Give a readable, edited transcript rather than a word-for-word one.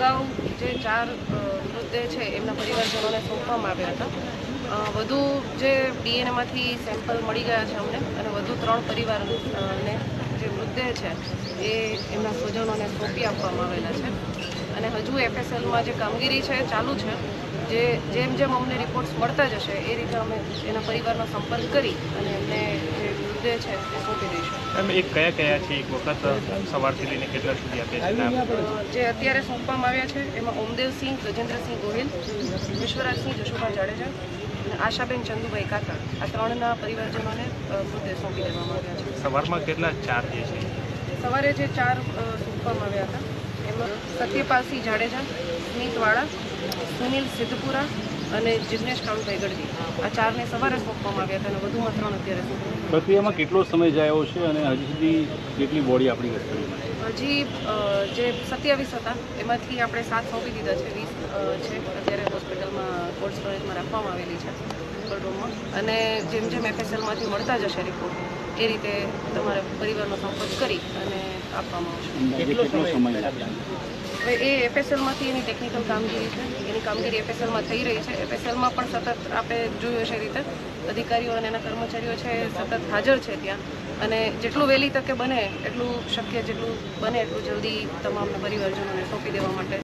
અગાઉ જે 4 મૃતદેહ છે એમના પરિવારજનોને સોંપવામાં આવ્યા હતા। વધુ જે ડીએનએમાંથી સેમ્પલ મળી ગયા છે અમને અને વધુ 3 પરિવારને જે મૃતદેહ છે એ એમના સ્વજનોને સોંપી આપવામાં આવેલા છે અને હજુ એફએસએલમાં જે કામગીરી છે ચાલુ છે। જેમ જેમ અમને રિપોર્ટ્સ મળતા જશે એ રીતે અમે એના પરિવારનો સંપર્ક કરી અને એમને જે મૃતદેહ છે એ સોંપી દઈશું। એમ એક કયા છે એક વખત સવારથી લઈને કેટલા સુધી આપ્યા છે? જે અત્યારે સોંપવામાં આવ્યા છે એમાં ઓમદેવસિંહ ગજેન્દ્રસિંહ ગોહિલ, વિશ્વરાજસિંહ જશુભા જાડેજા અને આશાબેન ચંદુભાઈ કાકા આ 3ના પરિવારજનોને મૃતદેહ સોંપી દેવામાં આવ્યા છે। સવારમાં કેટલા 4 જે છે? સવારે જે 4 સોંપવામાં આવ્યા હતા એમાં સત્યપાલસિંહ જાડેજા, સ્મિતવાળા, સુનિલ સિદ્ધપુરા અને જિગ્નેશ કાળુભાઈ ગઢવી આ 4ને સવારે સોંપવામાં આવ્યા હતા અને વધુમાં 3 અત્યારે સોંપવામાં। પ્રક્રિયામાં કેટલો સમય જાયો છે અને હજી સુધી કેટલી બોડી આપણી કસ્ટડીમાં? હજી જે 27 હતા એમાંથી આપણે 7 સોંપી દીધા છે, 20 છે અત્યારે હોસ્પિટલમાં કોલ્ડ સ્ટોરેજમાં રાખવામાં આવેલી છે કંટ્રોલ રૂમમાં અને જેમ જેમ એફએસએલમાંથી મળતા જશે રિપોર્ટ એ રીતે તમારા પરિવારનો સંપર્ક કરી અને આપવામાં આવશે। કેટલો સમય લાગે? હવે એ એફએસએલમાંથી એની ટેકનિકલ કામગીરી છે, એની કામગીરી એફએસએલમાં થઈ રહી છે। એફએસએલમાં પણ સતત આપણે જોયું હશે રીતે અધિકારીઓ અને એના કર્મચારીઓ છે સતત હાજર છે ત્યાં અને જેટલું વહેલી તકે બને એટલું શક્ય જેટલું બને એટલું જલ્દી તમામના પરિવારજનોને સોંપી દેવા માટે